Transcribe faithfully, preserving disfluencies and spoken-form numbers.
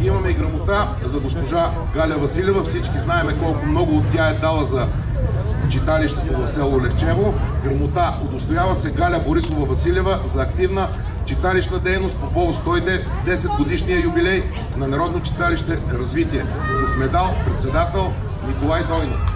имаме и грамота за госпожа Галя Василева. Всички знаеме колко много от тя е дала за читалището в село Лехчево. Грамота удостоява се Галя Борисова Василева за активна читалищна дейност по повод сто и десет годишния юбилей на Народно читалище Развитие. С медал председател Николай Дойнов.